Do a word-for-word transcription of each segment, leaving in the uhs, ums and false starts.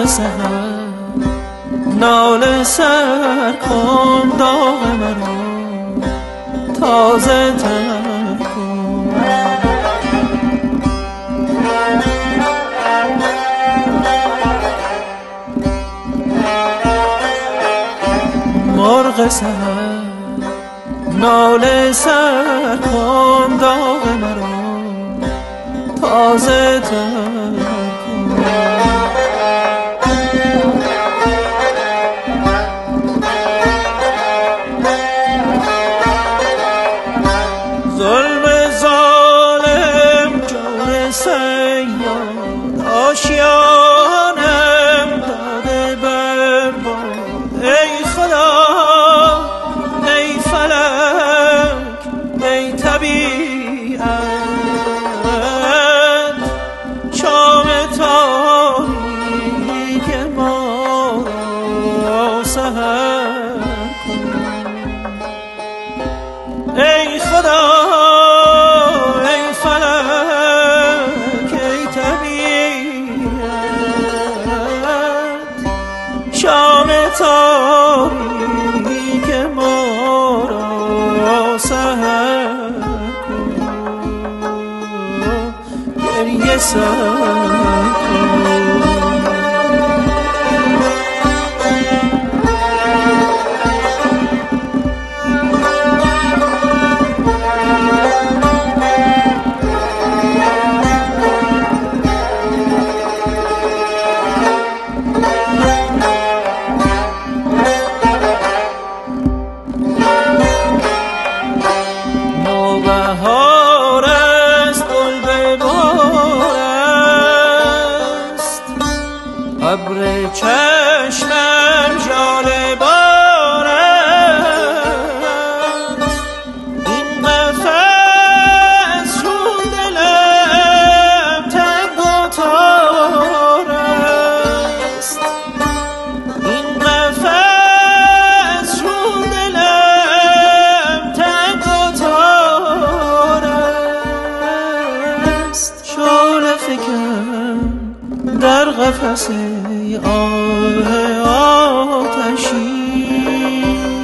سحر ناله سر کن داغ مرا تازه تر کن. مرغ سحر ناله سر کن داغ مرا تازه تر کن. ظلم ظالم جور سیاد آشیانم داده برباد. ای خدا ای فلک ای طبیعت شام تاریک ما را سحر کن. ای خدا ای فلک ای طبیعت شام تاریک ما را سحر کن. گریه سر کن. بهار است گل به بار است ابر چشمم ژاله بار است. این قفس چون دلم تنگ و تار است. این قفس چون دلم تنگ و تار شعله فکن در قفس آتشی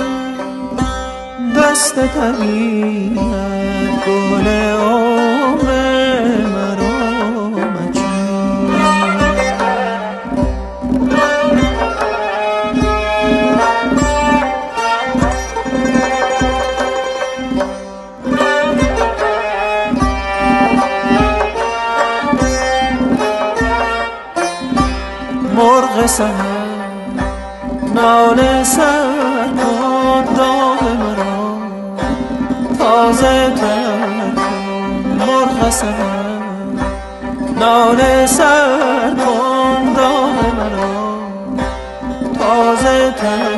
دست طبیعت گل عمر مرا مچین. مرغ سحر ناله سر کن داغ مرا تازه تر کن. مرغ سحر ناله سر کن داغ مرا تازه تر